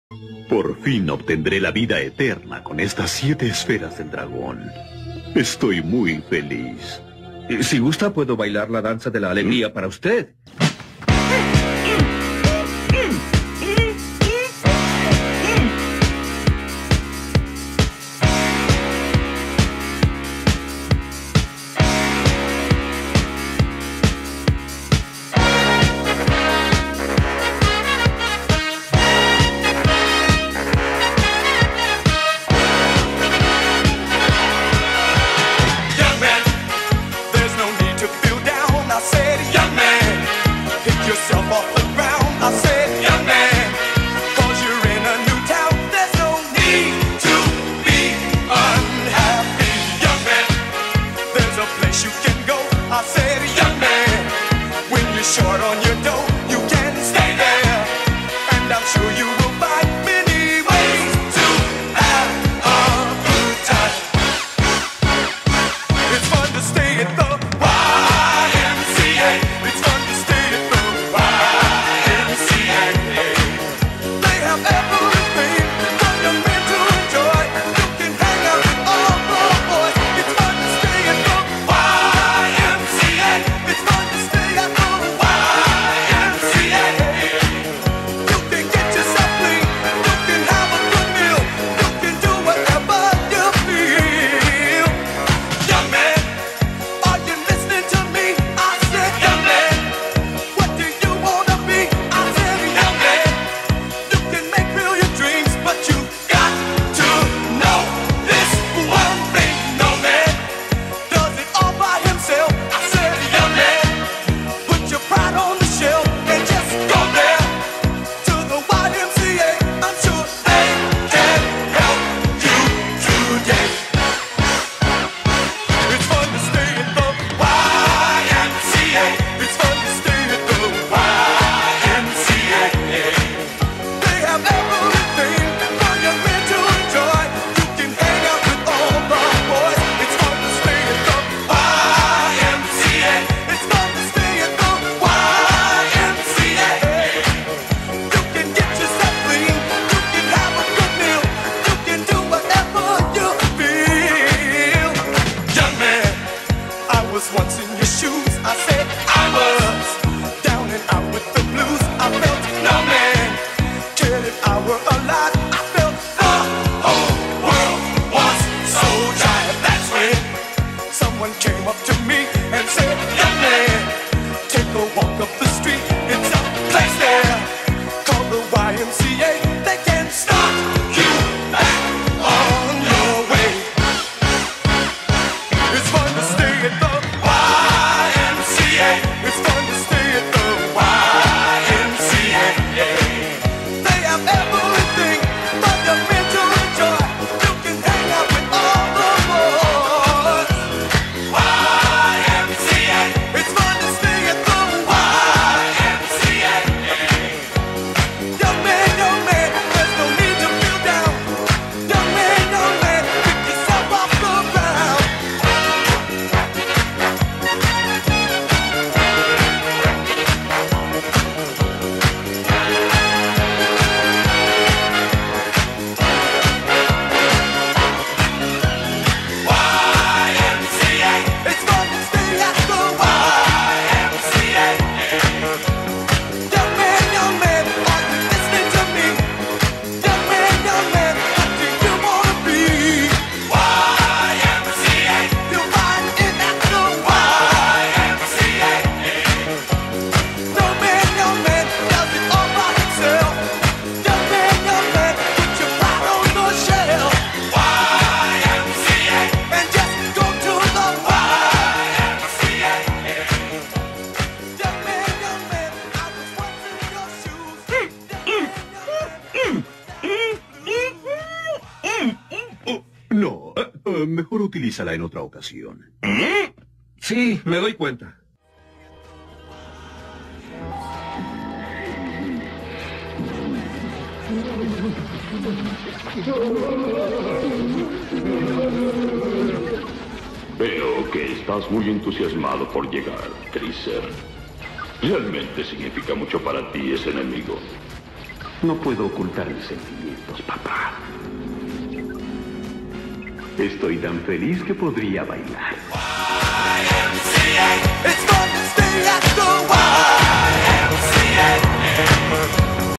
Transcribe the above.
Por fin obtendré la vida eterna con estas 7 esferas del dragón. Estoy muy feliz. Si gusta, puedo bailar la danza de la alegría para usted. Mejor utilízala en otra ocasión. Sí, me doy cuenta. Veo que estás muy entusiasmado por llegar, Freezer. Realmente significa mucho para ti ese enemigo. No puedo ocultar mis sentimientos, papá. Estoy tan feliz que podría bailar. It's